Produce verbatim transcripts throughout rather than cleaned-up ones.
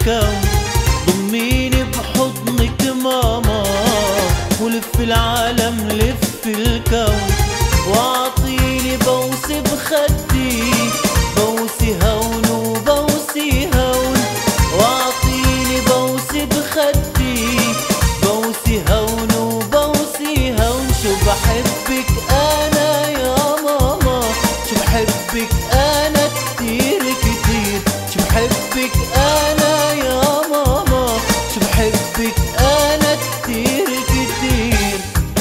الكون، ضميني بحضنك ماما ولف العالم لف الكون، واعطيني بوسي بخدي بوسي هون وبوسي هون، واعطيني بوسي بخدي بوسي هون وبوسي هون. شو بحبك انا يا ماما، شو بحبك انا كتير كتير، شو بحبك انا يا ماما، شو بحبك انا كتير كتير.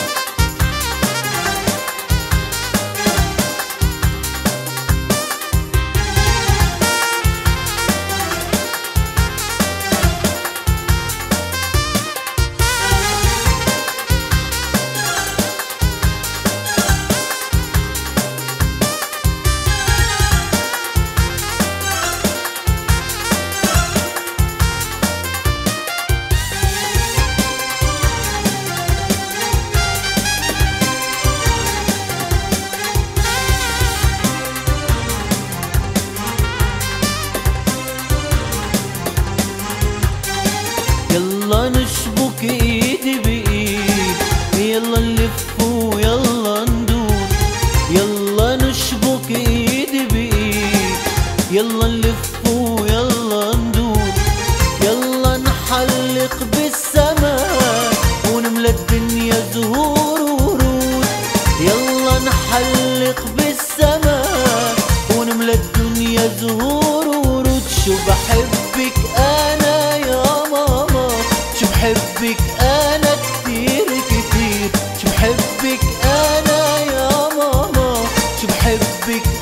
يلا نشبك ايدي بايد، يلا نلف ويلا ندور، يلا نشبك ايدي بايد، يلا نلف ويلا ندور، يلا نحلق بالسماء ونملى الدنيا زهور ورود، يلا نحلق بالسماء ونملى الدنيا زهور ورود. شو بحبك انا يا ماما، شو بحبك انا كتير كتير، شو بحبك انا يا ماما، شو بحبك